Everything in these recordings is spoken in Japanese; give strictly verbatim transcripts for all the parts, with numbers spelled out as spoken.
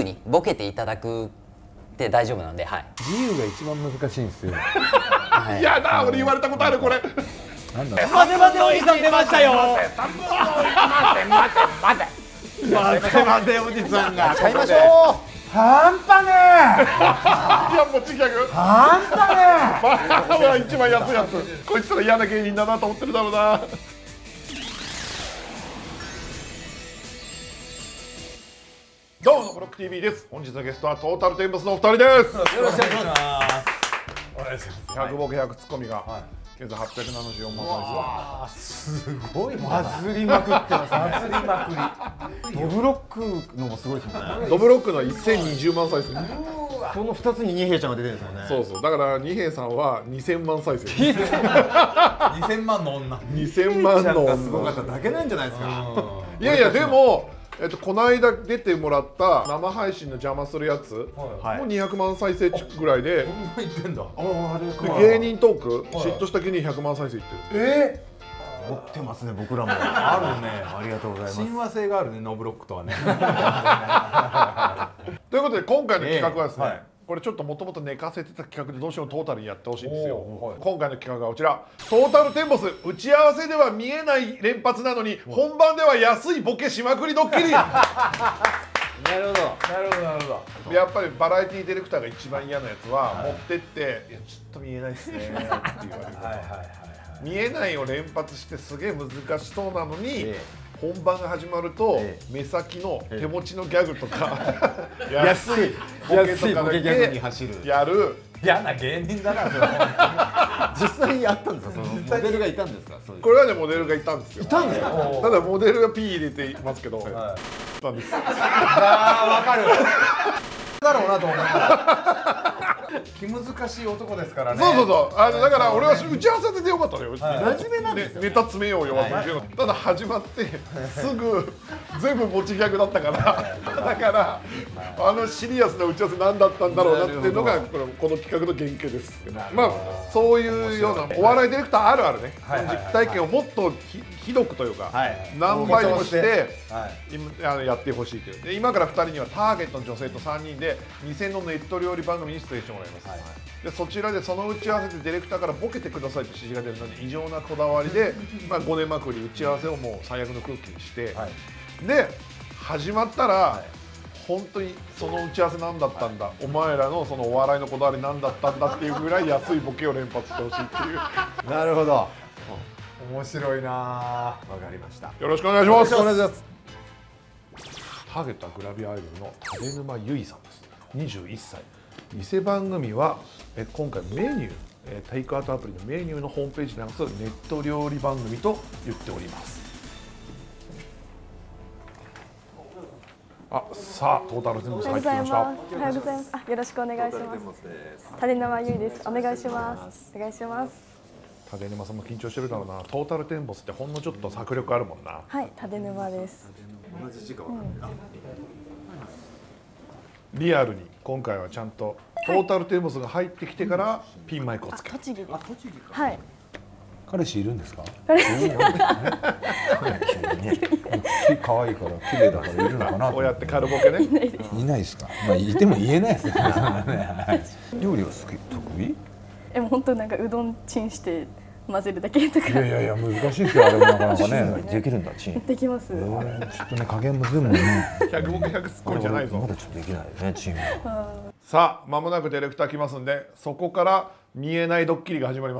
にボケていただくって大丈夫なんで、はい、 自由が一番難しいんですよ。 いやだ、俺言われたことあるこれ。 なんだ。 待て待ておじさん出ましたよ。 待て待て待て待て。 待て待ておじさんが。 買いましょう。半端ねいやもうちギャグ。 え。半端ねまあ一番安いやつ。こいつら嫌な芸人だなと思ってるだろうな。どうもブロック ティーブイ です。本日のゲストはトータルテンボスのお二人です。 よろしくお願いします。お願いします。 ひゃくボケひゃくツッコミが現在はっぴゃくななじゅうよんまん再あーすごいバズりまくってます。バズりまくり。ドブロックのもすごいですもんね。 生。ドブロックのせんにじゅうまん再生。 その二つに二平ちゃんが出てるんですよね。 そうそう。だから二平さんはにせんまん再生。 にせんまんの女。 にせんまんのがすごかっただけなんじゃないですか。 いやいやでも。えっと、この間出てもらった生配信の邪魔するやつ、 はい、 もうにひゃくまん再生ぐらいで、 こんな言ってんだ。 あれか。 芸人トーク、嫉妬した気にひゃくまん再生いってる。 えー、持ってますね僕らも。 あるね。 ありがとうございます。 親和性があるね、ノーブロックとはね。 ということで今回の企画はですね、 えーはい、 これちょっともともと寝かせてた企画でどうしてもトータルにやってほしいんですよ、 はい、 今回の企画はこちら。トータルテンボス打ち合わせでは見えない連発なのに本番では安いボケしまくりドッキリ。 なるほど。 なるほどなるほど。 やっぱりバラエティディレクターが一番嫌なやつは持ってって「いやちょっと見えないっすね」って言われる。 はいはいはいはい。 見えないを連発してすげえ難しそうなのに、 ええ、 本番が始まると、 ええ、 目先の手持ちのギャグとか、 ええ、安いボケとかだ安いボケギャグに走るけやる。 嫌な芸人だなそれ。 実際にあったんですか。そのモデルがいたんですか。そういうこれはねモデルがいたんですよ。いたんですか。 ただモデルが P 入れていますけど、はい、たんです。 ああわかる。だろうなと思った。気難しい男ですからね。 そうそうそう。あのだから俺は打ち合わせでよかったのよ。 真面目なんですよ。 ネタ詰めようよ。ただ始まってすぐ全部持ちギャグだったから、だからあのシリアスな打ち合わせ何だったんだろうなっていうのがこのこの企画の原型です。まあそういうようなお笑いディレクターあるあるね。実体験をもっとひひどくというか何倍にもして今あのやってほしいという。で今からふたりにはターゲットの女性とさんにんで偽のネット料理番組に出演してもらいます。でそちらでその打ち合わせでディレクターからボケてくださいと指示が出るので異常なこだわりで、まあ、ごねまくり打ち合わせをもう最悪の空気にして、はい、で始まったら、はい、本当にその打ち合わせ何だったんだ、はい、お前らのそのお笑いのこだわり何だったんだっていうぐらい安いボケを連発してほしいっていうなるほど、 うん、面白いな。わかりました。 よろしくお願いします。 よろしくお願いします。 ターゲットはグラビアアイドルの立沼由衣さんです。にじゅういっさい。偽番組はえ今回メニュー、えテイクアウトアプリのメニューのホームページに流すネット料理番組と言っております。あ、さあトータルテンボス入ってきました。 おはようございます。あ、よろしくお願いします。立沼由衣です。お願いします。お願いします。 立沼さんも緊張してるだろうな。トータルテンボスってほんのちょっと迫力あるもんな。 はい、立沼です。 同じ時間。 リアルに今回はちゃんとトータルテンボスが入ってきてからピンマイクをつける。 栃木です。はい。 彼氏いるんですか。可愛いから綺麗だからいるのかな。 こうやって軽ボケね。 いないですか。まあいても言えないですよね。料理は好き得意？ えもう本当なんかうどんチンして混ぜるだけとか。 いやいやいや難しいですよあれもなかなかね。できるんだチン。 できます。 ちょっとね加減も全部ね。 ひゃくボケひゃくツッコミじゃないぞ。 まだちょっとできないねチンは。 さあ間もなくディレクター来ますんで、そこから見えないドッキリが始まります。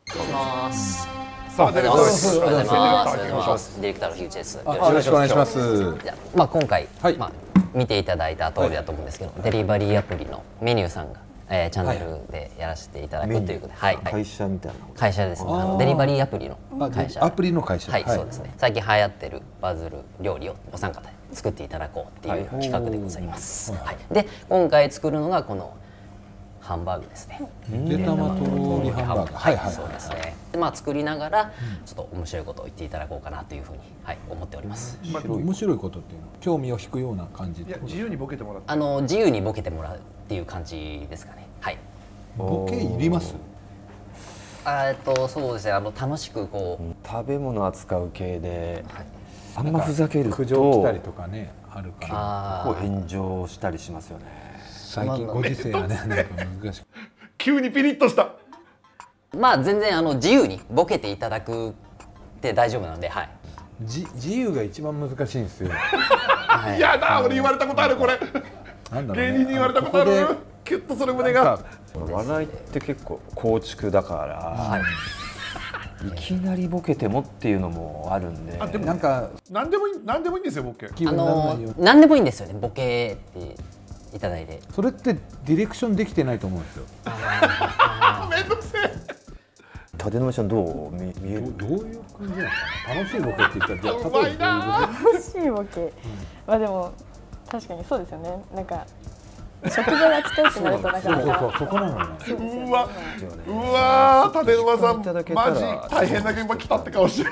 さあディレクターです。 おはようございます。ディレクターの樋口です。よろしくお願いします。 じゃまあ今回まあ見ていただいた通りだと思うんですけど、デリバリーアプリのメニューさんがえチャンネルでやらせていただくということで、はい会社みたいな会社ですね。あのデリバリーアプリの会社。 アプリの会社。 はいそうですね。最近流行ってるバズる料理をお三方で作っていただこうっていう企画でございます。はい。で今回作るのがこのハンバーグですね。 ゆで玉とろりハンバーグ。 はいはいそうですね。でまあ作りながらちょっと面白いことを言っていただこうかなというふうにはい思っております。 面白いことっていうの興味を引くような感じ。 いや自由にボケてもらって。 あの自由にボケてもらうっていう感じですかね。はい。 ボケいります？ えっとそうですね。あの楽しくこう食べ物扱う系で、あんまふざけると苦情来たりとかね。 あるからあこう炎上したりしますよね。 最近ご時世はねなんか難しく急にピリッとした。 まあ全然あの自由にボケていただくって大丈夫なので、はい。 じ自由が一番難しいんですよ。 はいいやだ、俺言われたことあるこれ。 なんだろうね芸人に言われたことある。キュッとそれ胸が。 笑いって結構構築だから、 はいいきなりボケてもっていうのもあるんで。 あでもなんか何でもいい、何でもいいんですよボケ。 気あ分にならないよの何でもいいんですよね、ボケっていただいて。 それってディレクションできてないと思うんですよ。 あ、めんどくせえ。 立沼ちゃんどう見見える？ どういう感じなんですかね。楽しいボケって言ったらじゃあうまいな。 楽しいボケ、まあでも確かにそうですよね。なんか食材扱うってなるとなかそうそうなかそうそこなのよ。 そうですよねうわ、うわー、立沼さんいただけたらマジ大変な現場来たって顔してる。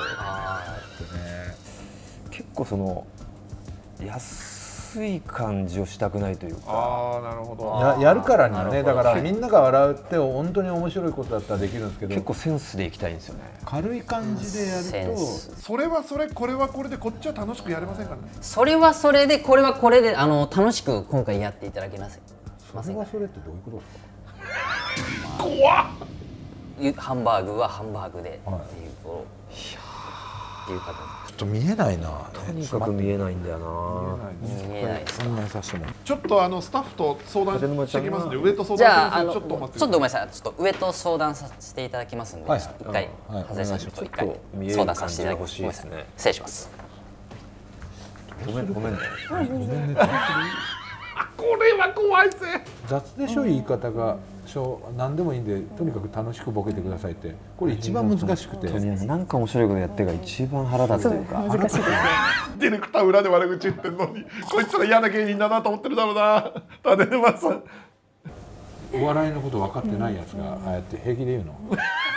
結構その安い感じをしたくないというか。 ああ、なるほど。 ややるからにはね、 なるほどだからみんなが笑うって本当に面白いことだったらできるんですけど、 結構センスでいきたいんですよね。 軽い感じでやセるとンス。 それはそれ、これはこれでこっちは楽しくやれませんからね。 それはそれでこれはこれであの楽しく今回やっていただけますまそせんか。 れはそれってどういうことですか。 怖っ。 ゆハンバーグはハンバーグでっていうはいこうっていう方ちょっと見えないな。 とにかく見えないんだよな。 見えないです。 案内させてもらう。 ちょっとあのスタッフと相談してきますんで、上と相じ談ゃああのしてください。ちょっと待って。 ちょっとごめんなさい、ちょっと上と相談させていただきますんで、 はいちょっと一回はい外れさせてちょっと一回見える相談させていただきます。 感じが欲しいですねごめんなさい失礼します。 ごめんごめんね。 これは怖いぜ。 雑でしょ言い方が。しょ何でもいいんでとにかく楽しくボケてくださいってこれ一番難しくて。 とりあえずなんか面白いことやってが一番腹立つというか。 難しいですね。 ディレクター裏で悪口言ってんのに、こいつら嫌な芸人だなと思ってるだろうな。立沼さん。 お笑いのこと分かってないやつがああやって平気で言うの。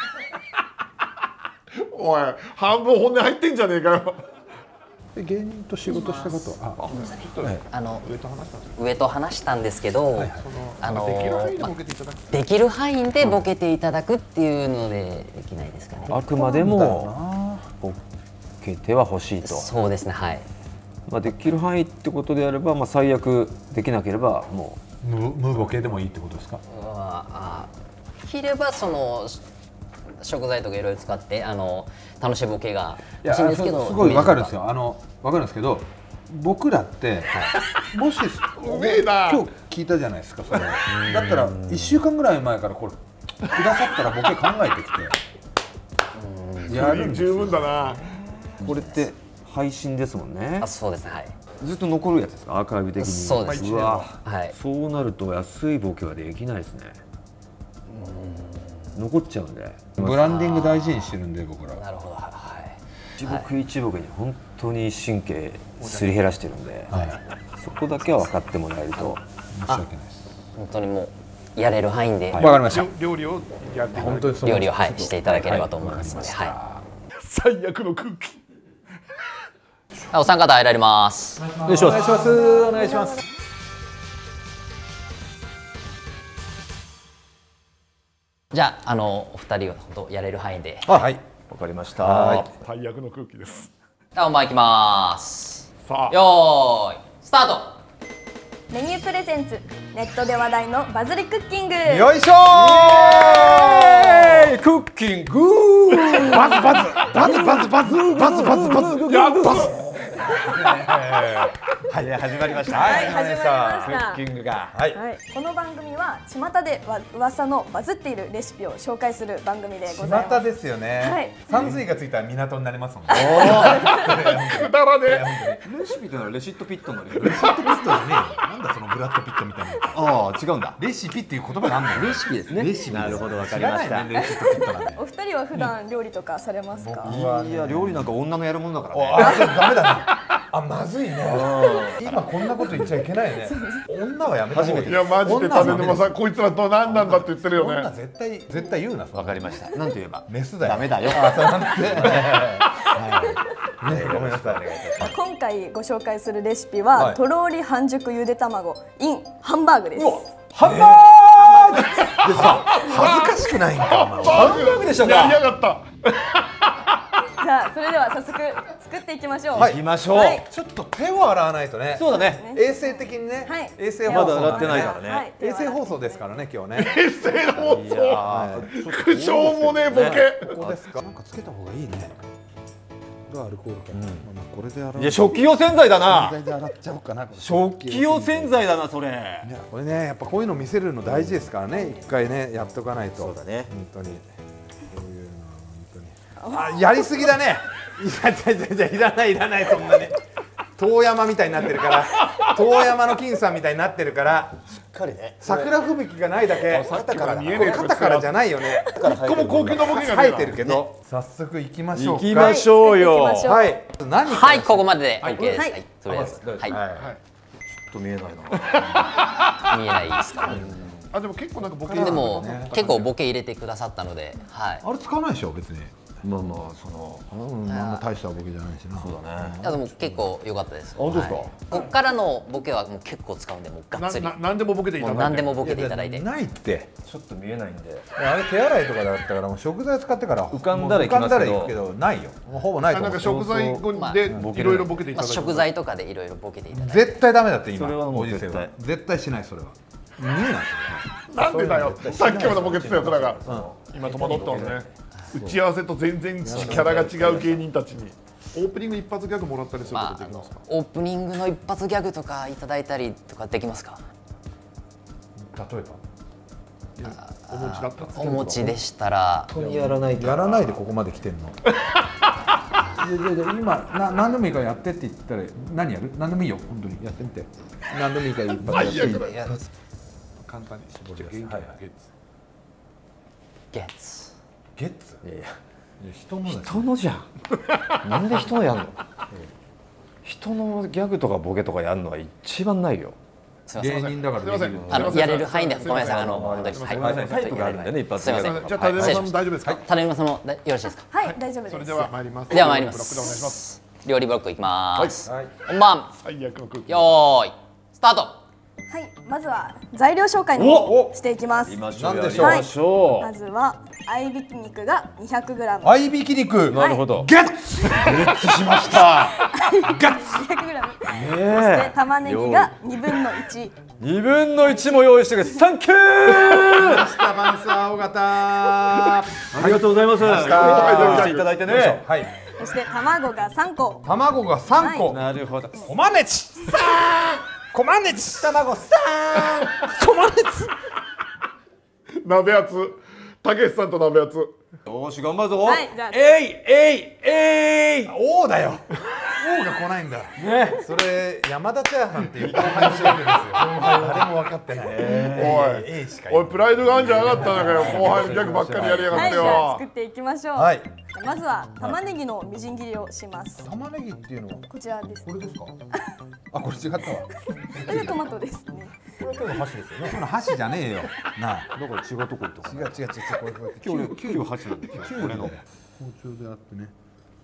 おい、半分本音入ってんじゃねえかよ。 で芸人と仕事したことあはいあの上と話したんですよ。 上と話したんですけど、あのできる範囲でボケていただく。 できる範囲でボケていただくっていうのでできないですかね。 あくまでもボケては欲しいと。 そうですね、はい。 まあできる範囲ってことであれば、まあ最悪できなければも無無ボケでもいいってことですか。 あできればその食材とかいろいろ使ってあの楽しいボケがいや欲しいんですけど、 すごい分かるんですよ。あの分かるんですけど僕らってもしうめえな。 今日聞いたじゃないですかそれ。だったらいっしゅうかんぐらい前からこれくださったらボケ考えてきてやるんです十よ。 分だな。 うこれって配信ですもんねあ。そうですね、はい。 ずっと残るやつですか、アーカイブ的に。 そうですうわ、 はい。 そうなると安いボケはできないですね。残っちゃうんで。 ブランディング大事にしてるんで僕ら。 なるほど、はい。 一僕一ボケに本当に神経すり減らしてるんで、 はい。 そこだけは分かってもらえると。 申し訳ないです。 本当にもうやれる範囲でわかりました。 料理をやっていただく。 本当にその料理をはいしていただければと思いますので、はい。 最悪の空気。 お三方入られます。 お願いします。お願いします。 じゃああのお二人は本当やれる範囲で。 はい。 わかりました。 最悪の空気です。 じゃあ本番いきます。 さあ、 よーいスタート。 メニュープレゼンツネットで話題のバズりクッキング。 よいしょー。クッキング。 バズバズバズバズバズバズバズバズやバズ。 はい始まりました。 はい始まりましたクッキングが。はい。 はい、この番組は巷でわ噂のバズっているレシピを紹介する番組でございます。 巷ですよね。 はい山水がついたら港になりますもんね。 くだらねレシピというのはレシットピットのレレシピットピットはね、なんだそのブラッドピットみたいな。 ああ違うんだ。 レシピっていう言葉なんだよ。 レシピですね。 レシピなるほどわかりました。 知らないねレシピットピットなんで。 お二人は普段料理とかされますか？ いや料理なんか女のやるものだからね。 あ、じゃあダメだな。あ、まずいね。今こんなこと言っちゃいけないね。女はやめた方がいい。 いやマジで種沼さんこいつらと何なんだって言ってるよ女ね。 絶対絶対言うな。 わかりました。なんと言えばメスだよ。 ダメだよ。 あ、そうなんですね。はい。ね、ごめんなさい。お願いいたします。 今回ご紹介するレシピは、 はいとろーり半熟ゆで卵 in ハンバーグです。 ハンバーグでさ、恥ずかしくないんか。お前ハンバーグでしょやりやがった。 さあそれでは早速作っていきましょう。 はい行きましょう。 はいちょっと手を洗わないとね。 そうだね。 衛生的にね。 はい衛生ま放送だ洗ってないからはね。 い衛生放送ですからね今日ね。 平成放い送やーしょうもねえボケここですか。なんかつけた方がいいね。がアルコールか。まあこれで洗う。 いや食器用洗剤だな。 全然洗っちゃおうかな。 食器用洗剤だなそれ。 いやこれねやっぱこういうの見せるの大事ですからね。一回ねやっとかないと。 そうだね。 本当に。こういうのは本当に。あやりすぎだね。いやいやいやいらないいらないそんなに。遠山みたいになってるから。遠山の金さんみたいになってるから。 しっかりね。 桜吹雪がないだけ。 肩から見えねえこれ肩からじゃないよね。 一個も高級なボケがね生えてるけど。早速行きましょうか。 行きましょうよ。 はい作っていきましょうはい。何からはいここまでで OK です。 ははいいとりあえずはいちょっと見えないな。 見えないですか。 あでも結構なんかボケでも結構ボケ入れてくださったので、はい。 あれ使わないでしょ別に。 まあまあそのうん、あんな大したボケじゃないしな。 そうだね。 いやでも結構良かったです。 本当ですかはいこっからのボケはもう結構使うんでもうがなっつり。 な何でもボケていただいうても何でもボケていただいて。 ないって。 ちょっと見えないんで。 あれ手洗いとかだったからもう食材使ってから浮かんだら行きますけど浮かんだら行くけどないよ。もうほぼないと思う。 あなんか食材後まあでボケいろいろボケていたまあだいて食材とかでいろいろボケていただいて。 絶対ダメだって今。 それはもうご時世絶対絶対しないそれは。見えないなんでだよさっきまでボケてたやつらが今戸惑ったのね打ち合わせと全然キャラが違う芸人たちにオープニング一発ギャグもらったりするこまああのとできますかオープニングの一発ギャグとかいただいたりとかできますか。 それ。例えば。 お持ちだったらお持ちでしたら。 本当にやらないと。 やらないでここまで来てんの。いやいやいや今な何でもいいからやってって言ったら何やる？何でもいいよ本当にやってみて。何でもいいから一発やって最悪だいや簡単に絞り元気なゲッツゲッツ。 ゲッツ。 いやいやいや人のだし人のじゃん。なんで人のやんの？人のギャグとかボケとかやるのは一番ないよ。 すみません。 芸人だからすいませんできるのあのやれる範囲でごめんなさいあすいのません本当にはいすいませんタイプがあるんでね一発ギャグ。 すいませんじゃあ田島さんも大丈夫ですか種馬さんもだよろしいですか。 はい大丈夫です。 それでは参りますでは参りまブロックでお願いしますす。料理ブロックいきます。 はい。 本番最悪の空気よーいスタート。 はいまずは材料紹介おをしていきます。 今しょうなんでしょうやりましょまずは合いびき肉が にひゃくグラム。 合いびき肉。 う。なるほど。 ゲッツ。ゲッツしました。 にひゃくグラム。そしてね玉ねぎがにぶんのいち。 え。二分の一も用意してくれ。サンキュー。 下バンサー尾形。あありがとうございます。用意していただいてね。 はい。 そして卵がさんこ。 卵が三個。 なるほど。 コマネチさん。コマネチ卵さん。コマネチ。 鍋やつたけしさんと鍋やつよし頑張るぞ。 はいじゃあえいえいえい。 王だよ。王が来ないんだ。 ね。 それ山田チャーハンっていう後輩商品ですよ。誰も分かってない。 おい A しかおいプライドがあるんじゃなかったのかよ後輩のギャグばっかりやりやがはいってじゃあ作よっていきましょう。 はい。 まずは玉ねぎのみじん切りをします。 玉ねぎっていうのはこちらです。 これですか？あ、これ違ったわ。 これがトマトですね。 これ今日の箸ですよね。 この箸じゃねえよ。なあ。 どこ違うとこ行ったか違う違う違う違う。これこれ今日今日箸なんで今日これの。 包丁であってね。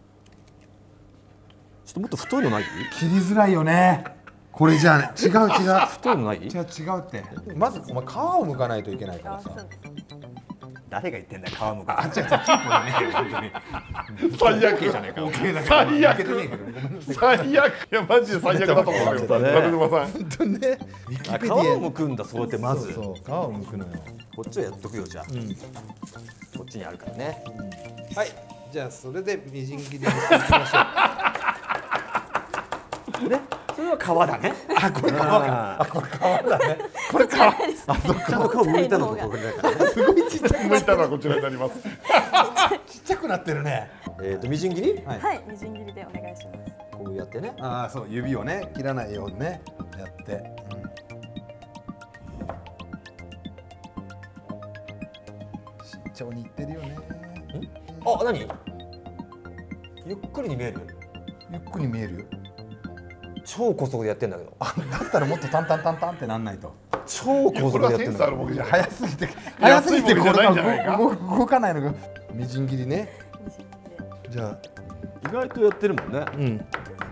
ちょっともっと太いのない？ 切りづらいよね。これじゃあね。違う違う。 太いのない？ 違う違うって。まずお前皮を剥かないといけないからさ。 あそうです。 誰が言ってんだよ皮むく。 あ、違う違う。キープだね。本当に。 最悪じゃねえか。 最悪負けてねえけど。ごめんなさい。 最悪いやマジで最悪だと思うよ本当ね鍋沼さん本当ね。ウィキあ皮ペディアをむくんだそうやってまず。 そうそう。皮を剥くのよ。 こっちはやっとくよじゃあ。こっちにあるからね。 はい。じゃあそれでみじん切りにしていきましょう。 ね。それは皮だね。 あ、これ皮か。あ、これ皮だね。 これからです。あ、 ちゃんと皮剥いたのとこれだからね。 すごいちっちゃく向いたのはこちらになりますちっちゃくなってるね。 えっとみじん切り？ はい。 はい、みじん切りでお願いします。 こうやってね。 ああ、そう指をね切らないようにねやって。慎重にいってるよね。 あ、何？ゆっくりに見える？ ゆっくり見えるよ。 超高速でやってんだけど。 あ、だったらもっとタンタンタンタンってなんないと。 超高速これはセンスあでやってんだけど。 る僕じゃない早すぎて早すぎてこれ安いものじゃないんじゃないかが動動動かないのがみじん切りね。 みじん切りで。 じゃあ、 意外とやってるもんね。 うん。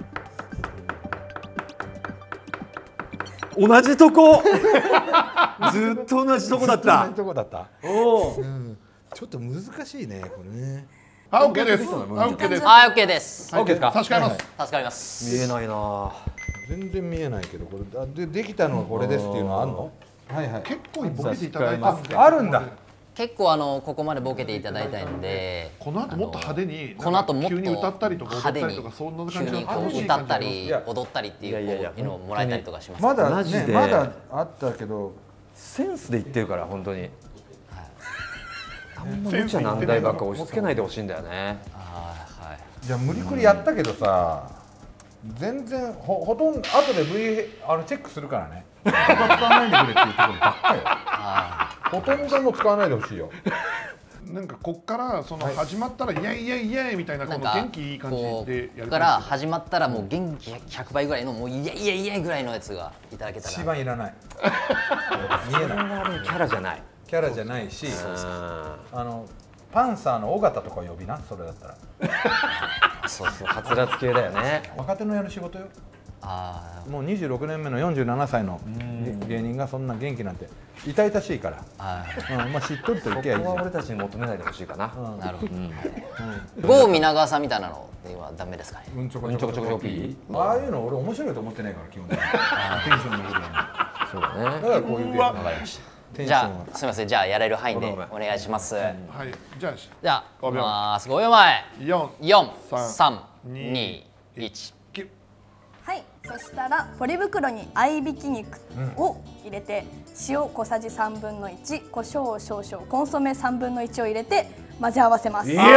同じとこ。ずっと同じとこだっ同じた。 とこだった。 おお。 うん。ちょっと難しいねこれね。 あ、オッケーです。あ、オッケーです。 あ、オッケーです。 オッケーですか。差し替えます。 助かります。 見えないな。 全然見えないけど、これでできたのはこれですっていうのはあるの？はいはい。 結構ボケていただいたんで。 あるんだ。 結構あのここまでボケていただいたいので、 この後もっと派手に、 この後もっと急に歌ったりとか踊ったりとかそんな感じの楽しい歌感じったり踊ったりっていうのをもらえたりとかします。 まだマジでね、まだあったけど、 センスで言ってるから本当に。あんま無茶難題ばっか押し付けないでほしいんだよね。 じゃあ無理くりやったけどさ、全然ほほとんど後で V あのチェックするからね。使わないでくれっていうところばっかよ。ほとんども使わないでほしいよ。 なんかこっからその始まったらイエイイエイイエイみたいなこの元気いい感じでやる。 ここから始まったらもう元気ひゃくばいぐらいのもうイエイイエイイエイぐらいのやつがいただけたら。 一番いらない。見えない。 キャラじゃない。 キャラじゃないし、あのパンサーの尾形とか呼びな、それだったら。 そうそう、はつらつ系だよね。 若手のやる仕事よ。 あもうにじゅうろくねんめのよんじゅうななさいの芸人がそんな元気なんて痛々しいから、うん、まあしっとりといけばいいじゃん。 ここは俺たちに求めないでほしいかな。 なるほど。郷皆川さんみたいなのはダメですかね。 うんちょこちょこちょこピー。ああいうの俺面白いと思ってないから基本的に。テンションのことは。 そうだね。 だからこういう。 わかりました。じゃあすみません、じゃあやれる範囲でお願いします。はい。 じゃあじゃあごびょうごびょうまえ。 よん、 よん、さん、に、いち。 はい、そしたらポリ袋に合いびき肉を入れて、塩小さじさんぶんのいち、胡椒少々、コンソメさんぶんのいちを入れて混ぜ合わせます。 よっし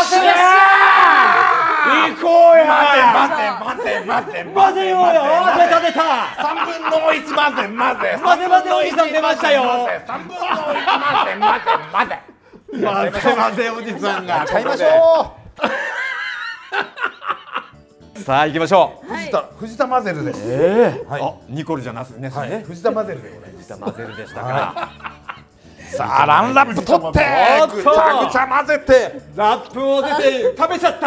ゃー、行こうや。待て待て待て待てよ。出た出た。三分の一待て待て待て待ておじさん出ましたよ。三分の一待て待て待て待て待ておじさんが。買いましょう。さあ行きましょう。 藤田藤田マゼルで。 ええ。あ、ニコルじゃなくてね。 藤田マゼルで。 藤田マゼルでしたか。 さあランラップ取ってぐちゃぐちゃ混ぜてラップを出て食べちゃった。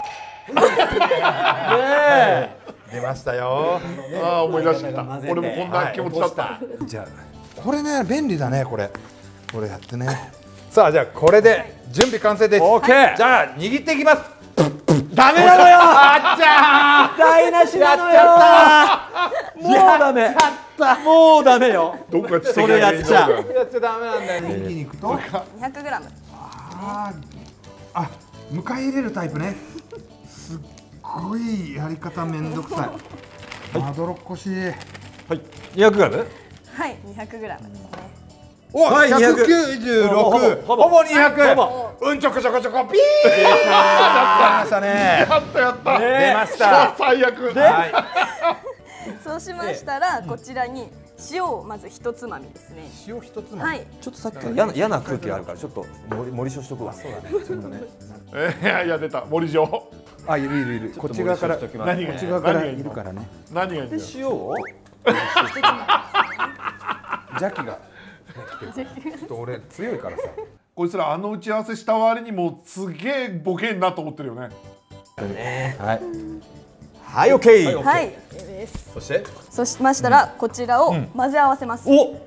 ね出ましたよ。 ああ思い出してきた。俺もこんな気持ちだった。 じゃあこれね便利だねこれ。これやってね。さあじゃあこれで準備完成です。オッケー。じゃあ握っていきます。ダメなのよ。あっちゃー。台無しなのよ。 もうダメ。もうダメよ。 どこかそれやっちゃ。 やっちゃダメなんだよ。人気肉と。 にひゃくグラム。 ああ、あ、迎え入れるタイプね。すっごいやり方めんどくさい。まどろっこしい。はい。 にひゃくグラム。 はい、にひゃくグラムですね。 お、ひゃくきゅうじゅうろく。ほぼにひゃく。うんちょこちょこちょこピー。出ましたね。 やったやった。 出ました。 最悪。 はい。 そうしましたらこちらに塩をまず一つまみですね。 塩一つまみ。 はい。 ちょっとさっきから嫌な嫌な空気があるからちょっと森森塩しとくわ。そうだね。ちょっとね。 えいやいや出た森塩。 あ、いるいるいる。こっち側から何がこっち側からいるからね。 何がいるの？ 塩を邪気が。ちょっと俺強いからさ。 こいつらあの打ち合わせした割にもすげえボケんなと思ってるよね。 はい。 はい、オッケー。 はい、です。 そしてそうしましたらこちらを混ぜ合わせます。 お。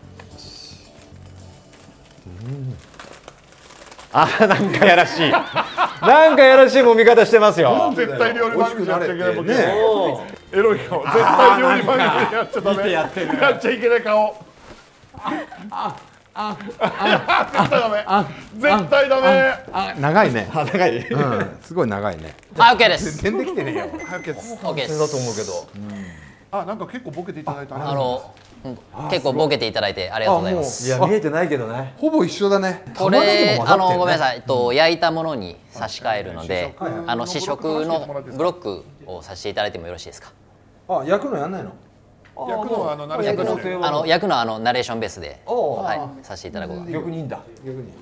あ、なんかやらしい。なんかやらしい揉み方してますよ。 絶対料理番組やっちゃいけないボケ。エロい顔。絶対料理番組やっちゃダメ。やっちゃいけない顔。あああダメ。絶対ダメ。 あ、長いね。 長い。 うん、すごい長いね。 はい、オッケーです。 全然できてねえよ。 早くやつ。 オッケーです。 だと思うけど。 あ、なんか結構ボケていただいた。 あの結構ボケていただいてありがとうございます。 いや見えてないけどね。 ほぼ一緒だね。 これあのごめんなさい、えっと焼いたものに差し替えるので、あの試食のブロックをさせていただいてもよろしいですか。 あ、焼くのやんないの？ 焼くのはあのナレーションベースで。 あの焼くのはあのナレーションベースで、はい、させていただこう。 逆にいいんだ。 逆に。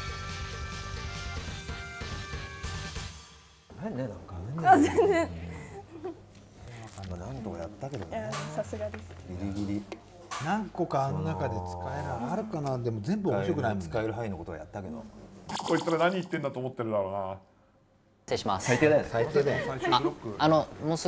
何ねなんか。 あ、全然。 何度かやったけどね。 さすがです。 ギリギリ。 何個かあの中で使えるあるかな。でも全部面白くないもん。 使える範囲のことはやったけど。 こいつら何言ってんだと思ってるだろうな。 失礼します。 最低だよね。 最低だよ。 最終ブロック。 あのもうすぐ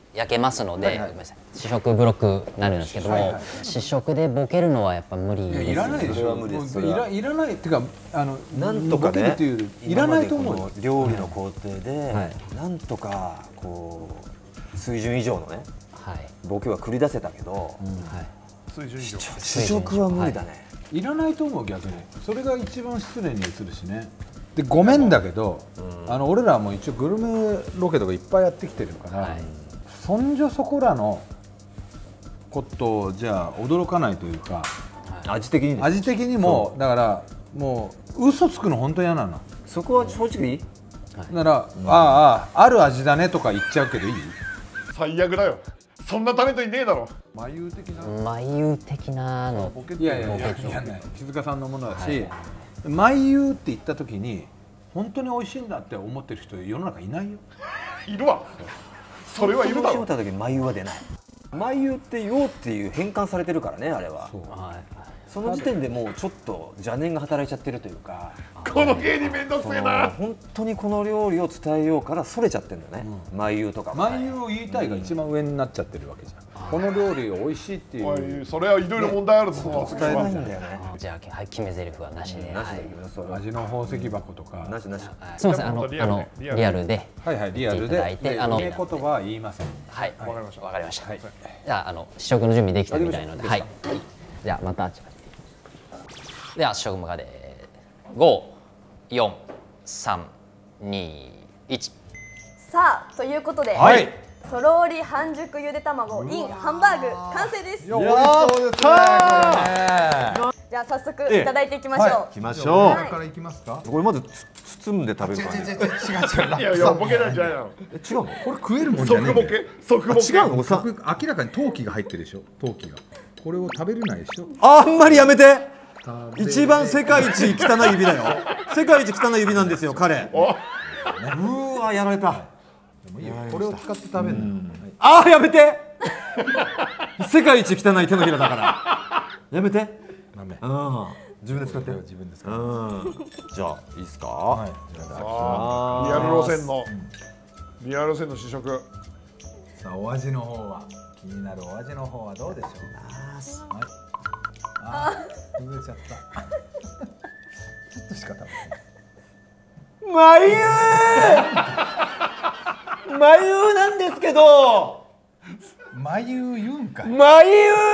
焼けますので、ごめんなさい、試食ブロックになるんですけども、試食でボケるのはやっぱ無理です。 いらないでしょ。いらいらないっていうか、あのなんとかね、 いらないと思うよ。 料理の工程でなんとかこう水準以上のねボケは繰り出せたけど、 水準以上試食は無理だね。 いらないと思う、逆に。それが一番失礼に映るしね。で、ごめんだけど、あの俺らも一応グルメロケとかいっぱいやってきてるから、そんじょそこらのことをじゃあ驚かないというか、 味的に味的にもだからもう嘘つくの本当嫌なの。 そこは正直いい。 だから、ああある味だねとか言っちゃうけどいい？ 最悪だよ。そんなタレントいねえだろ。 眉優的な。 眉優的なの。 いやいやいやいやない。静香さんのものだし、眉優って言った時に本当に美味しいんだって思ってる人世の中いないよ。 いるわ。それはいるだろ。 た時眉優は出ない。眉優ってよっていう変換されてるからね、あれは。その時点でもうちょっと邪念が働いちゃってるというか、 この芸人めんどくせえな。 本当にこの料理を伝えようからそれちゃってるんだよね。眉優とか眉優を言いたいが一番上になっちゃってるわけじゃん。この料理が美味しいっていう、 それはいろいろ問題あるぞ。 伝えないんだよね。 じゃあ決め台詞はなしで、 味の宝石箱とかなしなし。 すみません、あのあのリアルで、 はいはいリアルで、あの言葉は言いません。 はい、わかりました。わかりました。じゃああの試食の準備できてるみたいので、はい。じゃあまた。では試食までご、よん、さん、に、いち。 さあということで、 はい、 とろーり半熟ゆで卵 in ハンバーグ完成です。 やったー。 じゃあ早速いただいていきましょう。 行きましょう。 からいきますか。 これまず包んで食べる感じ。 違う違う。 いやいやボケなんじゃないの。 え違うの？ これ食えるもんじゃねえ。 即ボケ即ボケ。 違うの？さ明らかに陶器が入ってるでしょ。陶器が。これを食べれないでしょ。 あんまりやめて。一番世界一汚い指だよ。世界一汚い指なんですよ彼。うーわやられた。 これを使って食べるの。 あーやめて。世界一汚い手のひらだからやめて。 ダメ。 自分で使って。 自分で使って。 じゃあいいですか。はい。 リアル路線のリアル路線の試食。 さあお味の方は気になるお味の方はどうでしょう。ああ、崩れちゃった。ちょっとしか食べない。 眉優眉なんですけど。 眉言うんかい。 眉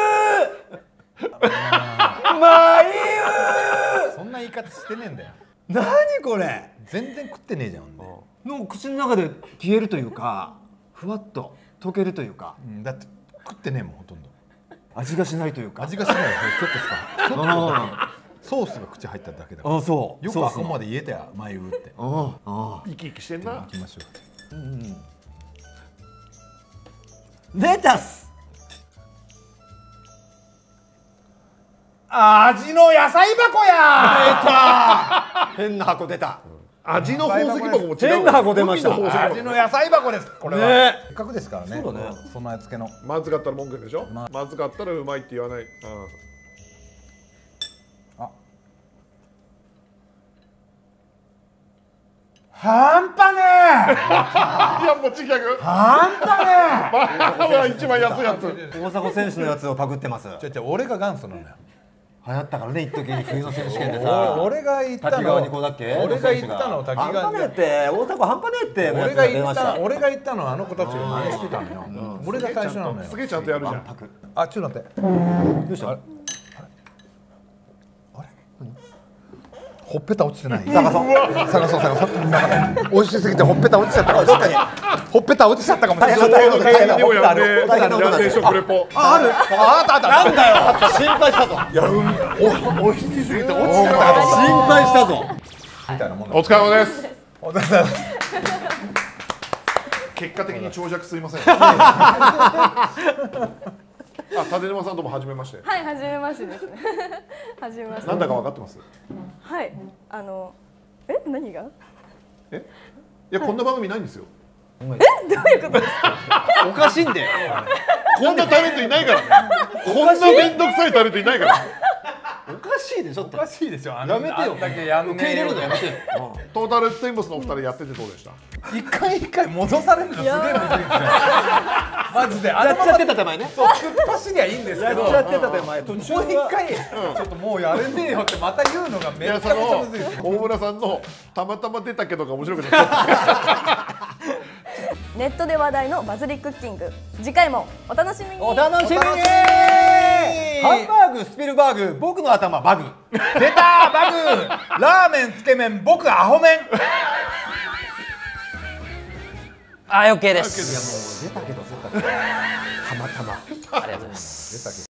眉そんな言い方してねえんだよ。 何これ。 全然食ってねえじゃん。 の口の中で消えるというか、ふわっと溶けるというか。 だって食ってねえもんほとんど。 味がしないというか。 味がしないよ。ちょっとしか。ちょっとソースが口入っただけだから。 あ、そう。 よくあそこまで言えたよ眉って。 ああ。 生き生きしてんな。 行きましょう。 レタス。 味の野菜箱や。 出た。変な箱出た。 味の宝石箱も違う。 変な箱出ました。 味の野菜箱です。これは。 せっかくですからね。 そうだね。 備え付けの。 まずかったら文句でしょ。まずかったらうまいって言わない。 あ。 半端ねいやもうちギャグ。 半端ねまあ一番安いやつ。 大迫選手のやつをパクってます。 じゃじゃ俺が元祖なのよ。 流行ったからね、一時に冬の選手権でさ。 俺が言ったの。 滝川にこうだっけ？ 俺が言ったの滝川。 半端ねえって、大迫半端ねえって。 俺が言った俺が言ったのあの子たちが真似してたのよ。俺が最初なのよ。 すげえちゃんとやるじゃん。 あ、ちょっと待って。 どうした？あれ？ あれ？ほっぺた落ちてない。探そう探そう探そう。美味しすぎてほっぺた落ちちゃったかもしれない。ほっぺた落ちちゃったかもしれない。 でもやめやめ食レポ。 ある？あったあった。なんだよ。心配したぞ。 いやうん美味しすぎて落ちちゃったかも。 心配したぞ。 みたいなもん。お疲れ様です。 お疲れ様です。 結果的に長尺すいません。あ、立沼さんとも初めまして。 はい、初めましてですね。初めまして。 なんだか分かってます？ はい、あの、え、何が？ え、いや、こんな番組ないんですよ。 え、どういうことですか？ おかしいんだよ。 こんなタレントいないから。こんな面倒くさいタレントいないから。 おかしいでしょって。 おかしいでしょ。 やめてよ。 だけやんねえよ。 受け入れるのやめてよ。 トータルテンボスのお二人やっててどうでした？ 一回一回戻されるのすげえむずいですよ。 マジでやっちゃってた手前ね。 そう突っ走りゃいいんですけどやっちゃってた手前。途中もう一は回ちょっともうやれねえよってまた言うのがめいやそちゃめちゃのむずいですよ。 大村さんのたまたま出たけどが面白くなっちゃったネットで話題のバズりクッキング、次回もお楽しみに。 お楽しみに。ハンバーグスピルバーグ、僕の頭バグ。 出たバグラーメンつけ麺僕アホ麺。 あ、オッケーです。 出たけどそうか。たまたま。 ありがとうございます。